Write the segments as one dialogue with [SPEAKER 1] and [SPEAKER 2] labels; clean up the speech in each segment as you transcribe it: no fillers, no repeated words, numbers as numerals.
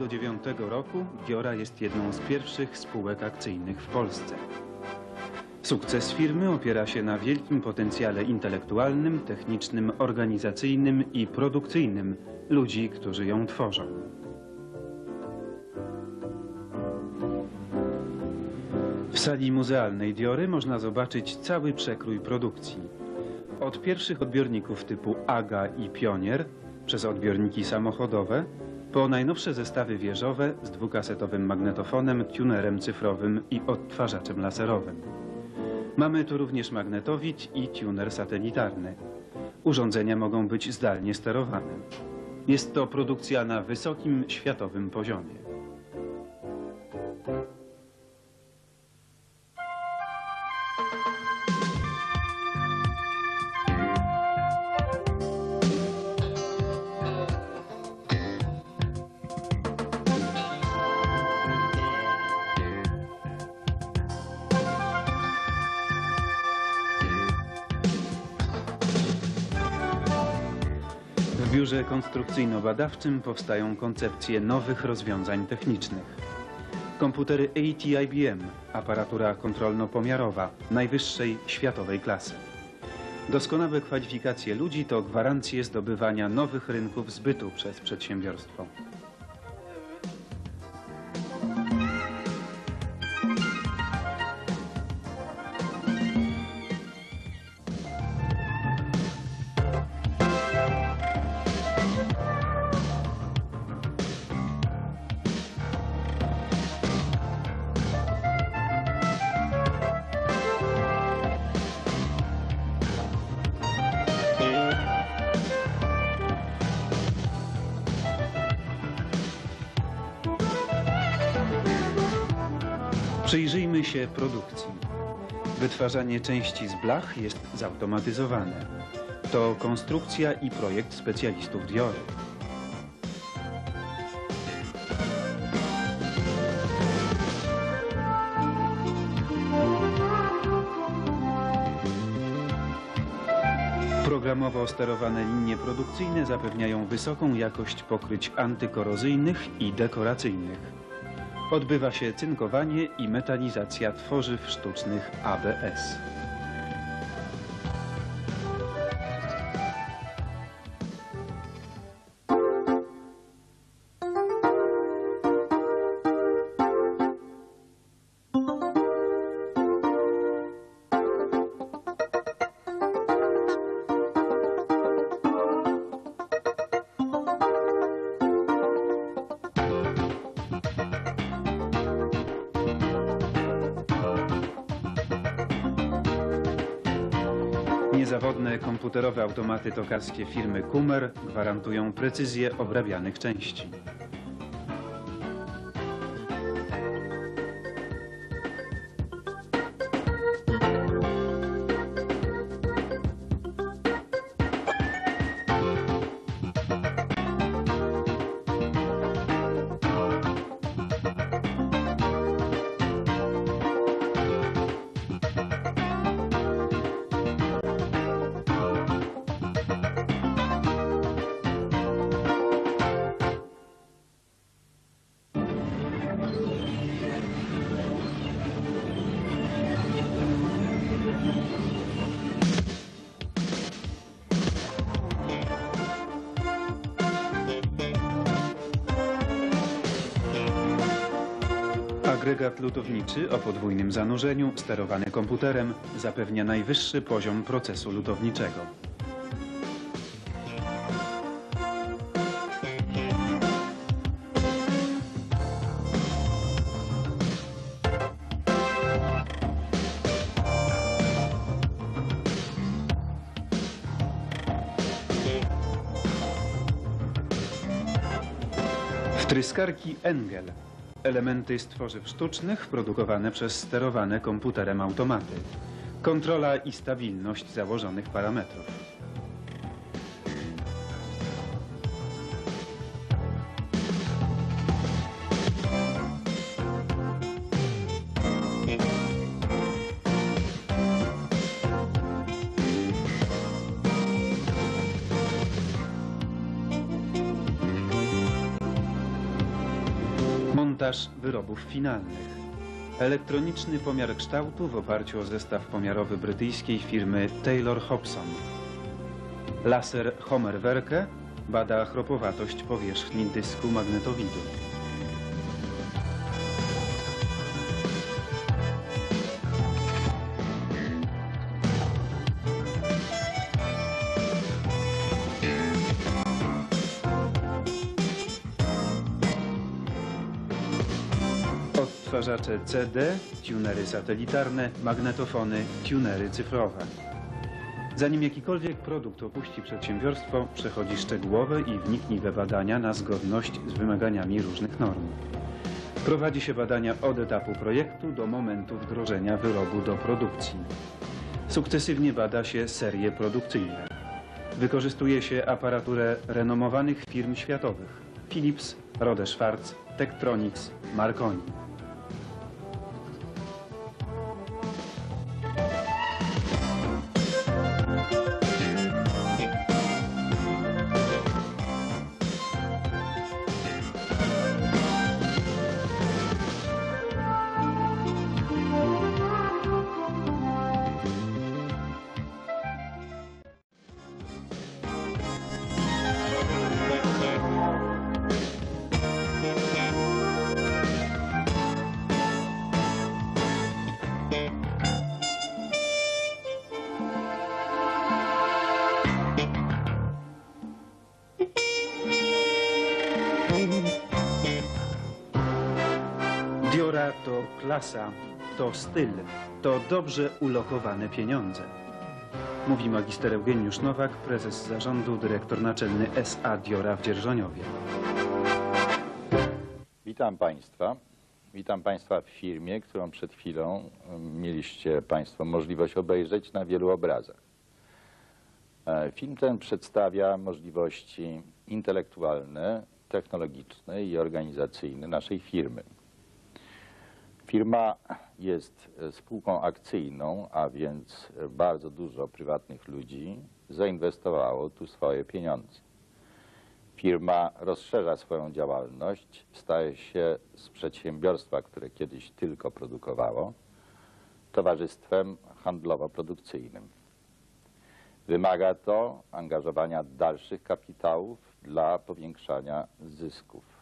[SPEAKER 1] 2009 roku Giora jest jedną z pierwszych spółek akcyjnych w Polsce. Sukces firmy opiera się na wielkim potencjale intelektualnym, technicznym, organizacyjnym i produkcyjnym ludzi, którzy ją tworzą. W sali muzealnej Diory można zobaczyć cały przekrój produkcji. Od pierwszych odbiorników typu Aga i Pionier, przez odbiorniki samochodowe, po najnowsze zestawy wieżowe z dwukasetowym magnetofonem, tunerem cyfrowym i odtwarzaczem laserowym. Mamy tu również magnetowid i tuner satelitarny. Urządzenia mogą być zdalnie sterowane. Jest to produkcja na wysokim światowym poziomie. W biurze konstrukcyjno-badawczym powstają koncepcje nowych rozwiązań technicznych. Komputery AT IBM, aparatura kontrolno-pomiarowa najwyższej światowej klasy. Doskonałe kwalifikacje ludzi to gwarancje zdobywania nowych rynków zbytu przez przedsiębiorstwo. Przyjrzyjmy się produkcji. Wytwarzanie części z blach jest zautomatyzowane. To konstrukcja i projekt specjalistów Diory. Programowo sterowane linie produkcyjne zapewniają wysoką jakość pokryć antykorozyjnych i dekoracyjnych. Odbywa się cynkowanie i metalizacja tworzyw sztucznych ABS. Niezawodne komputerowe automaty tokarskie firmy Kummer gwarantują precyzję obrabianych części. Agregat lutowniczy o podwójnym zanurzeniu, sterowany komputerem, zapewnia najwyższy poziom procesu lutowniczego. Wtryskarki Engel. Elementy z tworzyw sztucznych produkowane przez sterowane komputerem automaty. Kontrola i stabilność założonych parametrów. montaż wyrobów finalnych. Elektroniczny pomiar kształtu w oparciu o zestaw pomiarowy brytyjskiej firmy Taylor Hobson. Laser Homer-Werke bada chropowatość powierzchni dysku magnetowidu. Odtwarzacze CD, tunery satelitarne, magnetofony, tunery cyfrowe. Zanim jakikolwiek produkt opuści przedsiębiorstwo, przechodzi szczegółowe i wnikliwe badania na zgodność z wymaganiami różnych norm. Prowadzi się badania od etapu projektu do momentu wdrożenia wyrobu do produkcji. Sukcesywnie bada się serie produkcyjne. Wykorzystuje się aparaturę renomowanych firm światowych: Philips, Rode Schwarz, Tektronix, Marconi. Diora to klasa, to styl, to dobrze ulokowane pieniądze. Mówi magister Eugeniusz Nowak, prezes zarządu, dyrektor naczelny S.A. Diora w Dzierżoniowie.
[SPEAKER 2] Witam Państwa. Witam Państwa w firmie, którą przed chwilą mieliście Państwo możliwość obejrzeć na wielu obrazach. Film ten przedstawia możliwości intelektualne, technologiczne i organizacyjne naszej firmy. Firma jest spółką akcyjną, a więc bardzo dużo prywatnych ludzi zainwestowało tu swoje pieniądze. Firma rozszerza swoją działalność, staje się z przedsiębiorstwa, które kiedyś tylko produkowało, towarzystwem handlowo-produkcyjnym. Wymaga to angażowania dalszych kapitałów dla powiększania zysków.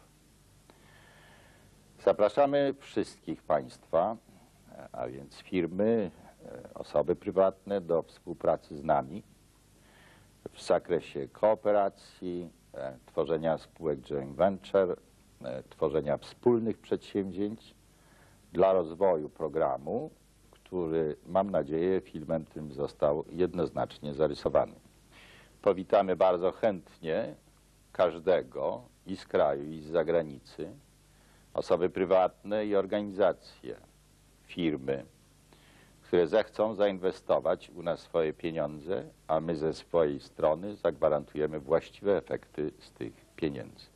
[SPEAKER 2] Zapraszamy wszystkich Państwa, a więc firmy, osoby prywatne do współpracy z nami w zakresie kooperacji, tworzenia spółek joint venture, tworzenia wspólnych przedsięwzięć dla rozwoju programu, który, mam nadzieję, filmem tym został jednoznacznie zarysowany. Powitamy bardzo chętnie każdego i z kraju, i z zagranicy, osoby prywatne i organizacje, firmy, które zechcą zainwestować u nas swoje pieniądze, a my ze swojej strony zagwarantujemy właściwe efekty z tych pieniędzy.